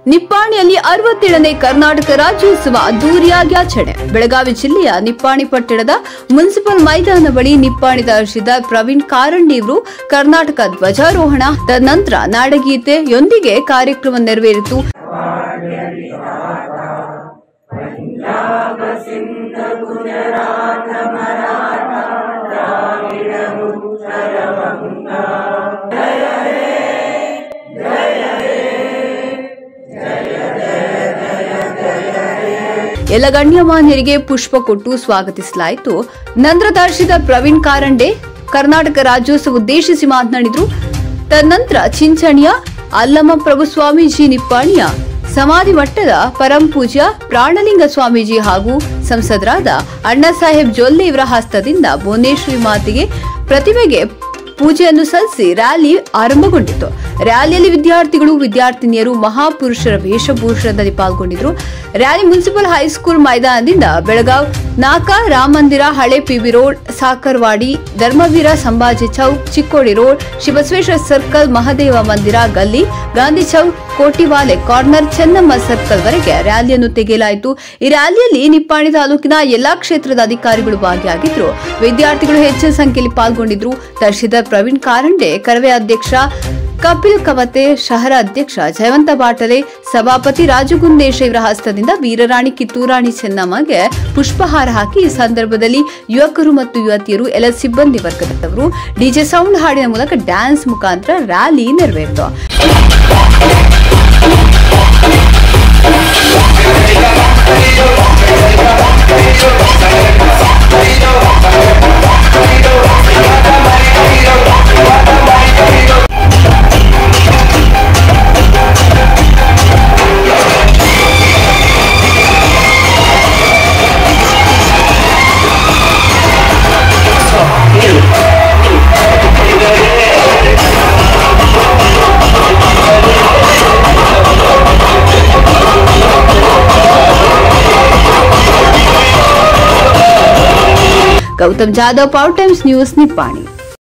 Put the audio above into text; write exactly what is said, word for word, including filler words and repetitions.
ನಿಪ್ಪಾಣಿಯಲ್ಲಿ ಅರವತ್ತೇಳನೇ ಕರ್ನಾಟಕ ರಾಜ್ಯೋತ್ಸವ ಅದ್ದೂರಿಯಾಗಿ ಆಚರಣೆ. ಬೆಳಗಾವಿ ಜಿಲ್ಲೆಯ ನಿಪ್ಪಾಣಿ ಪಟ್ಟಣದ ಮುನ್ಸಿಪಲ್ ಮೈದಾನ ಬಳಿ ನಿಪ್ಪಾಣಿ ತಹಶೀಲ್ದಾರ್ ಪ್ರವೀಣ್ ಕಾರಂಡಿಯವರು ಕರ್ನಾಟಕ ಧ್ವಜಾರೋಹಣ ತದನಂತರ ನಾಡಗೀತೆಯೊಂದಿಗೆ ಕಾರ್ಯಕ್ರಮ ನೆರವೇರಿತು. ಎಲ್ಲ ಗಣ್ಯಮಾನ್ಯರಿಗೆ ಪುಷ್ಪ ಕೊಟ್ಟು ಸ್ವಾಗತಿಸಲಾಯಿತು. ನಂತರ ತಹಶೀಲ್ದಾರ್ ಪ್ರವೀಣ್ ಕಾರಂಡೆ ಕರ್ನಾಟಕ ರಾಜ್ಯೋತ್ಸವ ಉದ್ದೇಶಿಸಿ ಮಾತನಾಡಿದರು. ತದನಂತರ ಚಿಂಚಣಿಯ ಅಲ್ಲಮ ಪ್ರಭು ಸ್ವಾಮೀಜಿ ನಿಪ್ಪಾಣಿಯ ಸಮಾಧಿ ಮಟ್ಟದ ಪರಂಪೂಜ್ಯ ಪ್ರಾಣಲಿಂಗ ಸ್ವಾಮೀಜಿ ಹಾಗೂ ಸಂಸದರಾದ ಅಣ್ಣಾಸಾಹೇಬ್ ಜೊಲ್ಲೆ ಇವರ ಹಸ್ತದಿಂದ ಭುವನೇಶ್ವರಿ ಮಾತೆಗೆ ಪ್ರತಿಮೆಗೆ ಪೂಜೆಯನ್ನು ಸಲ್ಲಿಸಿ ರ್ಯಾಲಿ ಆರಂಭಗೊಂಡಿತು. ರ್ಯಾಲಿಯಲ್ಲಿ ವಿದ್ಯಾರ್ಥಿಗಳು ವಿದ್ಯಾರ್ಥಿನಿಯರು ಮಹಾಪುರುಷರ ವೇಷಭೂಷಣದಲ್ಲಿ ಪಾಲ್ಗೊಂಡಿದ್ದರು. ರ್ಯಾಲಿ ಮುನ್ಸಿಪಲ್ ಹೈಸ್ಕೂಲ್ ಮೈದಾನದಿಂದ ಬೆಳಗಾವ್ ನಾಕಾ ರಾಮ ಮಂದಿರ, ಹಳೆ PB road, Sakarwadi, Dharmaveer Sambhaji Chowk, Chikkodi road, Shivabasaveshwara circle, Mahadev Mandir Galli, Gandhi Chowk, Kotiwale corner, Chennamma circle ವರೆಗೆ ರ್ಯಾಲಿಯನ್ನು ತೆಗೆಯಲಾಯಿತು. ಈ ರ್ಯಾಲಿಯಲ್ಲಿ ನಿಪ್ಪಾಣಿ ತಾಲೂಕಿನ ಎಲ್ಲಾ ಕ್ಷೇತ್ರದ ಅಧಿಕಾರಿಗಳು ಭಾಗಿಯಾಗಿದ್ದರು. ವಿದ್ಯಾರ್ಥಿಗಳು ಹೆಚ್ಚಿನ ಸಂಖ್ಯೆಯಲ್ಲಿ ಪಾಲ್ಗೊಂಡಿದ್ದರು. ತಹಶೀಲ್ದಾರ್ ಪ್ರವೀಣ್ ಕಾರಂಡೆ, ಕರವೇ ಅಧ್ಯಕ್ಷ ಕಪಿಲ್ ಕವತೆ, ಶಹರ ಅಧ್ಯಕ್ಷ ಜಯವಂತ ಬಾಟಲೆ, ಸಭಾಪತಿ ರಾಜಗುಂದೇಶ ಇವರ ಹಸ್ತದಿಂದ ವೀರರಾಣಿ ಕಿತ್ತೂರಾಣಿ ಚೆನ್ನಮ್ಮಗೆ ಪುಷ್ಪಹಾರ ಹಾಕಿ ಈ ಸಂದರ್ಭದಲ್ಲಿ ಯುವಕರು ಮತ್ತು ಯುವತಿಯರು, ಎಲ್ಲ ಸಿಬ್ಬಂದಿ ವರ್ಗದವರು ಡಿಜೆ ಸೌಂಡ್ ಹಾಡಿನ ಮೂಲಕ ಡ್ಯಾನ್ಸ್ ಮುಖಾಂತರ ರ್ಯಾಲಿ ನೆರವೇರಿತು. Gautam Jadhav, Power Times News, Nippani.